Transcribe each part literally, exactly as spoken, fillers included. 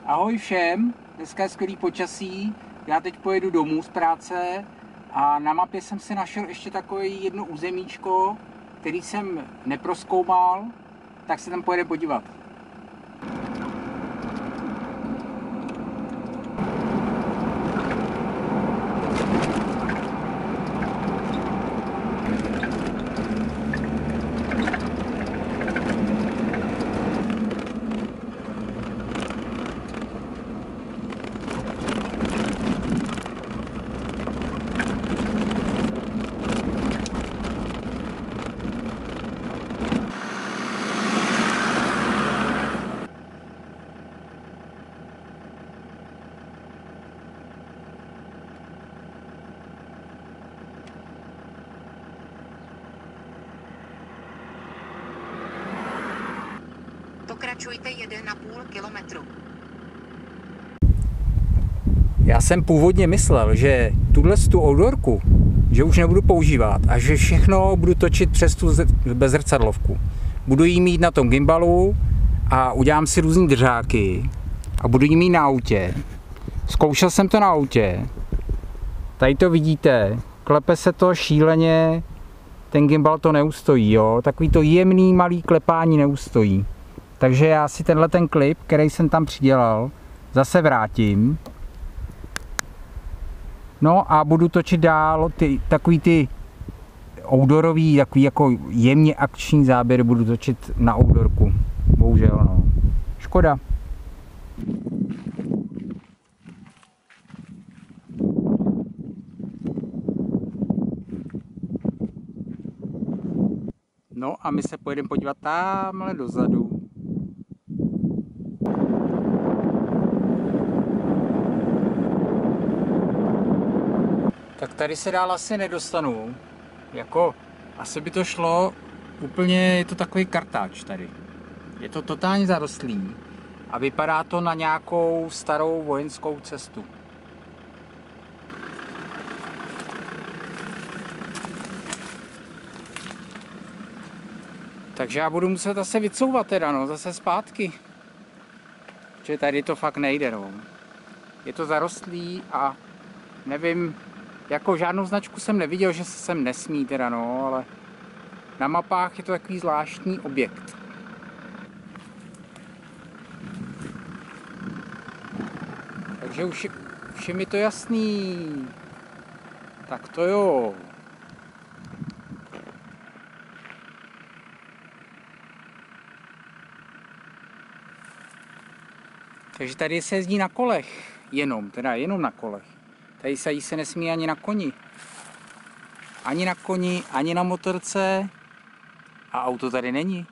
Ahoj všem, dneska je skvělý počasí, já teď pojedu domů z práce a na mapě jsem si našel ještě takové jedno územíčko, který jsem neprozkoumal, tak se tam pojede podívat. Pokračujte jeden a půl kilometru. Já jsem původně myslel, že tuhle tu outdoorku, že už nebudu používat a že všechno budu točit přes tu bezrcadlovku. Budu jí mít na tom gimbalu a udělám si různý držáky a budu jí mít na autě. Zkoušel jsem to na autě. Tady to vidíte, klepe se to šíleně, ten gimbal to neustojí, jo? Takový to jemný malý klepání neustojí. Takže já si tenhle ten klip, který jsem tam přidělal, zase vrátím. No a budu točit dál ty, takový ty outdoorový, takový jako jemně akční záběry budu točit na outdoorku. Bohužel, no. Škoda. No a my se pojedeme podívat tamhle dozadu. Tak tady se dál asi nedostanu. Jako, asi by to šlo úplně, je to takový kartáč tady. Je to totálně zarostlý a vypadá to na nějakou starou vojenskou cestu. Takže já budu muset asi vycouvat teda, no, zase zpátky. Protože tady to fakt nejde, no. Je to zarostlý a nevím, jako žádnou značku jsem neviděl, že se sem nesmí teda, no, ale na mapách je to takový zvláštní objekt. Takže už je, už je mi to jasný. Tak to jo. Takže tady se jezdí na kolech, jenom, teda jenom na kolech. Tady se jí se nesmí ani na koni. Ani na koni, ani na motorce. A auto tady není.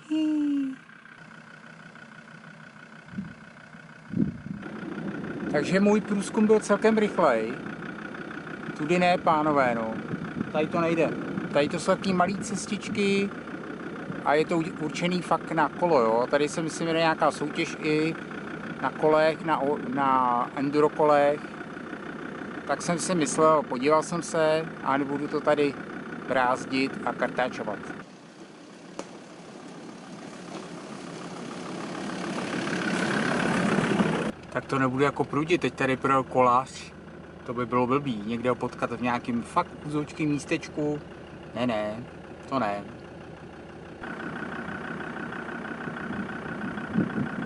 Takže můj průzkum byl celkem rychlej. Tudy ne, pánové, no. Tady to nejde. Tady to jsou takové malé cestičky a je to určený fakt na kolo, jo. Tady se myslím, že je nějaká soutěž i na kolech, na, na enduro kolech. Tak jsem si myslel, podíval jsem se a nebudu to tady brázdit a kartáčovat. Tak to nebudu jako prudit, teď tady projel kolář, to by bylo blbý, někde ho potkat v nějakém fakt úzoučkém místečku. Ne, ne, to ne.